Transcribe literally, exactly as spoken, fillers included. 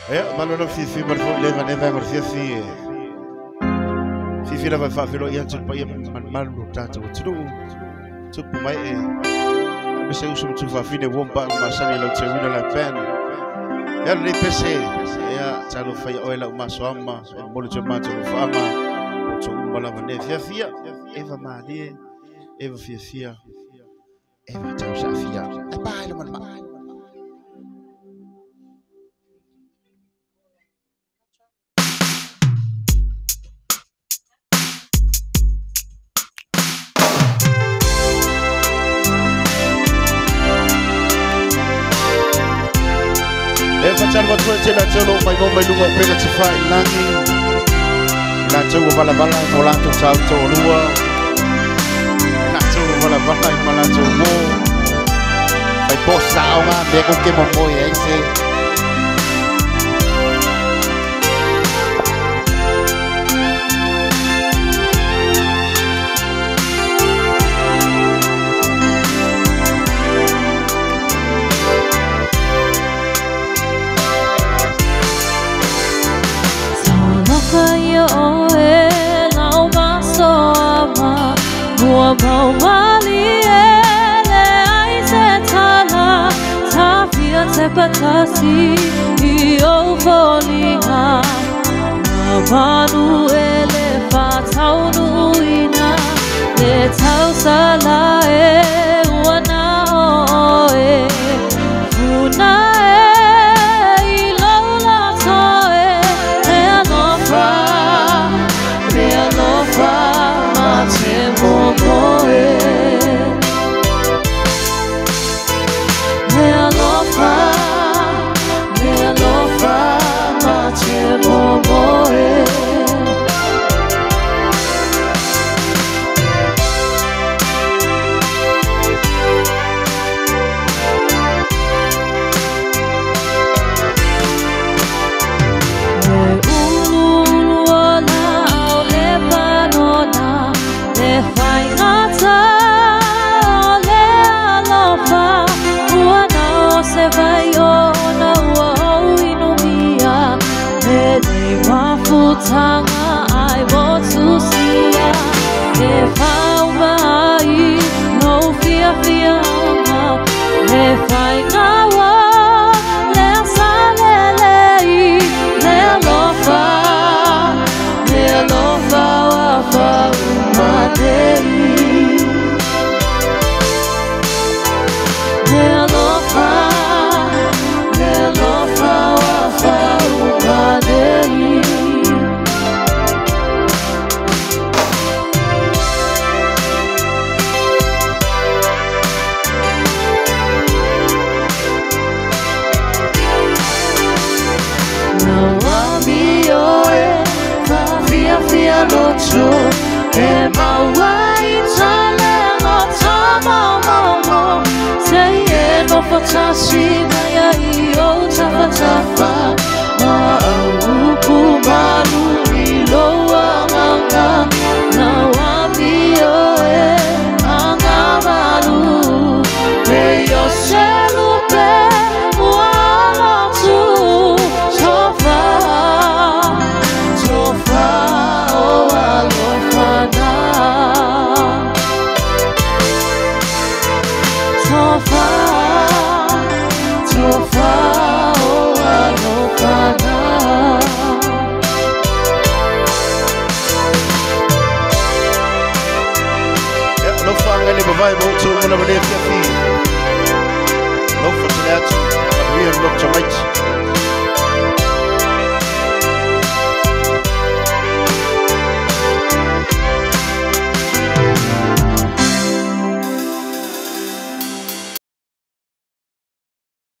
Eh, ma non fi fi per leva ne va per fi fi fi fi lava fa fi lo ia tu pa ia man mal no tata tu tu pu mai e me se uso tu fa fi ne wompa ma sani lo te wina la pen ya le pese ya talo fa o ela ma so ama mo le chama tu fa ama tu mbala ne fi fi eva ma die eva fi fi eva tau sa fi e pa le man ma Facciamo tutti la giorno mai non mai lungo per ci fai langi la giorno va la valla volato salto lua la giorno va la valla ma la giorno fai possa una be con che mo poi eh se Mau mali ele ai se tala ta fia te patasi io volinga manu ele fa taunu ina le tau sala e wana e una e lola to e e no fa e no fa ma te mo Tanga I want to see ya if I mai no fear fear if I know le salele le lofa le lofa wa fa madei le lofa le lofa wa fa madei Locho e mawai tale no tama mama sei e no fatashi maya io tafa tafa ma upu malu ilo anga na wami e anga malu e yo selu pe wala tu sofa sofa vai molto una vedere qui. Non facciamo, ma io non ci